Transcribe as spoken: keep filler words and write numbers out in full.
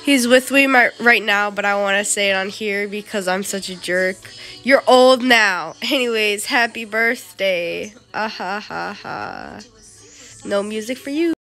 He's with me my, right now, but I want to say it on here because I'm such a jerk. You're old now. Anyways, happy birthday. Ah ha ha ha. No music for you.